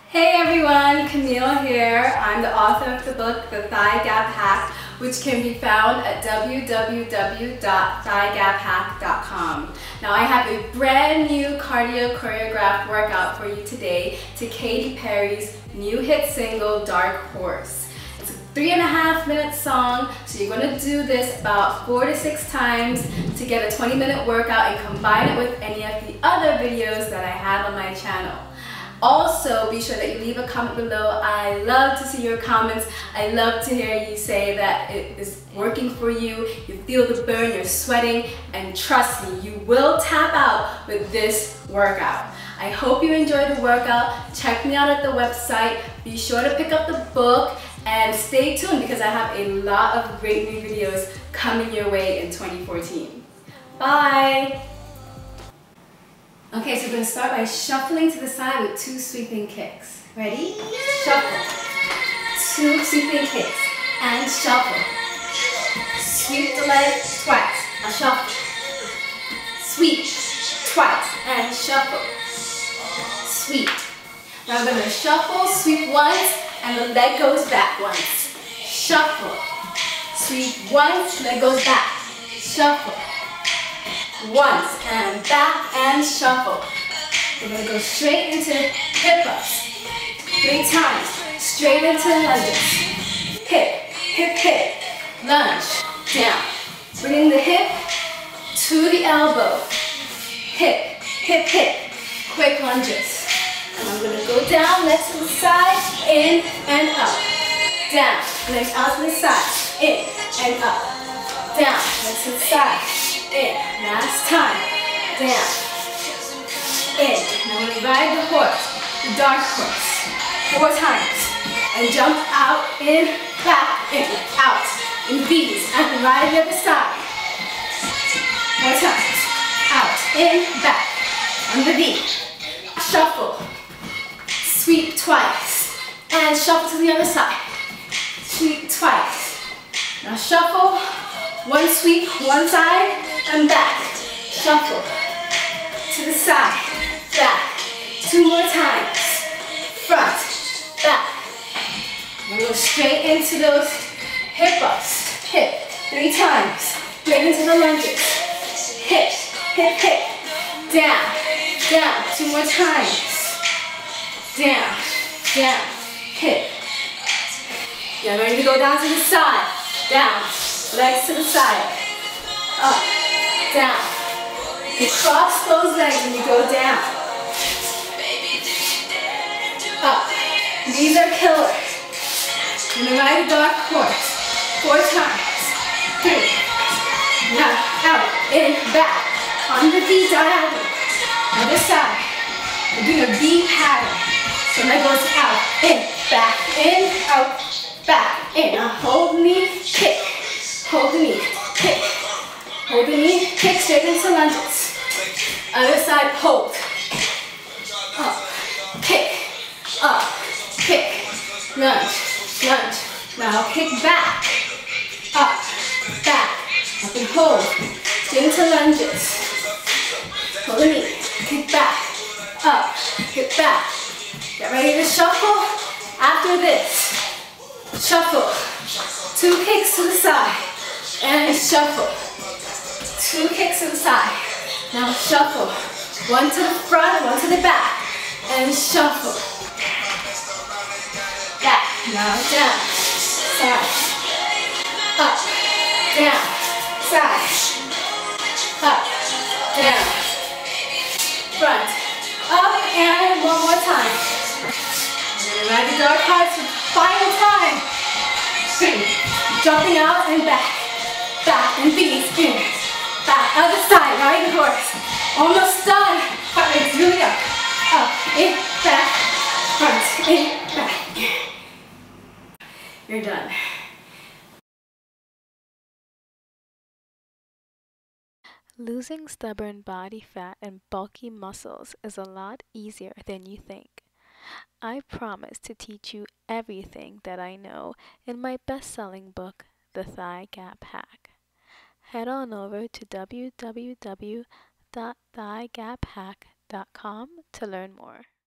Hey everyone, Camille here. I'm the author of the book, The Thigh Gap Hack, which can be found at www.thighgaphack.com. Now I have a brand new cardio choreographed workout for you today to Katy Perry's new hit single, Dark Horse. It's a 3.5-minute song, so you're going to do this about 4 to 6 times to get a 20-minute workout and combine it with any of the other videos that I have on my channel. Also, be sure that you leave a comment below. I love to see your comments. I love to hear you say that it is working for you. You feel the burn, you're sweating, and trust me, you will tap out with this workout. I hope you enjoy the workout. Check me out at the website. Be sure to pick up the book and stay tuned because I have a lot of great new videos coming your way in 2014. Bye! Okay, so we're going to start by shuffling to the side with 2 sweeping kicks. Ready? Shuffle. 2 sweeping kicks. And shuffle. Sweep the leg twice. Now shuffle. Sweep twice. And shuffle. Sweep. Now we're going to shuffle, sweep once, and the leg goes back once. Shuffle. Sweep once, leg goes back. Shuffle. Once and back and shuffle. We're going to go straight into hip ups. 3 times. Straight into lunges. Hip, hip, hip. Lunge. Down. Bringing the hip to the elbow. Hip, hip, hip. Quick lunges. And I'm going to go down, legs to the side, in and up. Down. Legs out to the side. In and up. Down. Legs to the side. In. Last time. Down. In. Now we're going to ride the horse, the dark horse. 4 times. And jump out, in, back, in, out. In V's. And ride the other side. 4 times. Out, in, back. On the V. Shuffle. Sweep twice. And shuffle to the other side. Sweep twice. Now shuffle. 1 sweep, 1 side. And back. Shuffle. To the side. Back. 2 more times. Front. Back. We'll go straight into those hip ups. Hip. 3 times. Straight into the lunges. Hip. Hip, hip. Down. Down. 2 more times. Down. Down. Hip. Get ready to go down to the side. Down. Legs to the side. Up. Down. You cross those legs and you go down. Up. These are killers. You're going to ride the dark horse. 4 times. 3. Now, out, in, back. On the V diagonal. Other side. We're doing a V pattern. So leg goes out, in, out, back, in. Now hold the knee, kick. Hold the knee, kick. Hold the knee, kick straight into lunges. Other side, hold. Up, kick, lunge, lunge. Now kick back, up, back, up and hold. Straight into lunges. Hold the knee, kick back, up, kick back. Get ready to shuffle. After this, shuffle. 2 kicks to the side. And shuffle. 2 kicks to the side. Now shuffle. 1 to the front, 1 to the back. And shuffle. Back. Now down. Side. Up. Down. Side. Up. Down. Front. Up and 1 more time. Ride the dark horse for the final time. 3. Jumping out and back. Back and V's in. Back. Other side. Ride the horse. Almost done. Heart rate's really up. Up. In. Back. Front. In. Back. You're done. Losing stubborn body fat and bulky muscles is a lot easier than you think. I promise to teach you everything that I know in my best-selling book, The Thigh Gap Hack. Head on over to www.thighgaphack.com to learn more.